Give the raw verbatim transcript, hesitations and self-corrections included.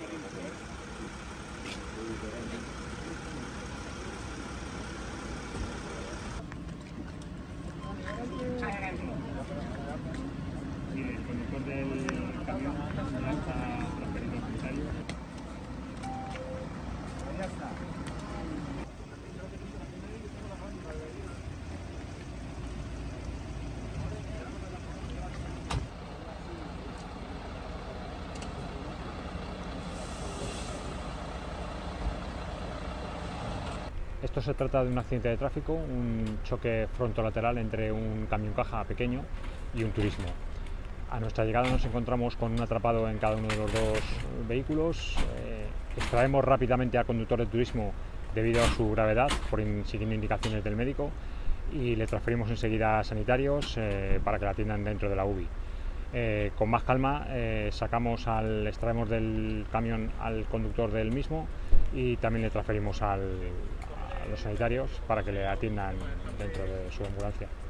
Mire, el conductor del camión ya está transferido al sanitario. Ya está. Esto se trata de un accidente de tráfico, un choque frontolateral entre un camión caja pequeño y un turismo. A nuestra llegada nos encontramos con un atrapado en cada uno de los dos vehículos. Eh, extraemos rápidamente al conductor de turismo debido a su gravedad, por in, siguiendo indicaciones del médico, y le transferimos enseguida a sanitarios eh, para que la atiendan dentro de la U B I. Eh, con más calma eh, sacamos al, extraemos del camión al conductor del mismo y también le transferimos al, a los sanitarios para que le atiendan dentro de su ambulancia.